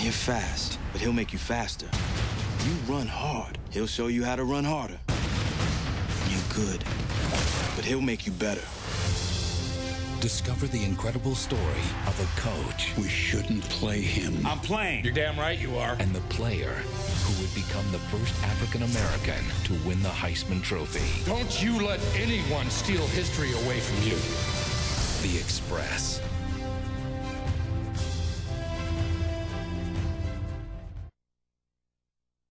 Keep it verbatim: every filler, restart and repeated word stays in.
You're fast, but he'll make you faster. You run hard, he'll show you how to run harder. You're good, but he'll make you better. Discover the incredible story of a coach. We shouldn't play him. I'm playing. You're damn right you are. And the player who would become the first African-American to win the Heisman Trophy. Don't you let anyone steal history away from you. The Express.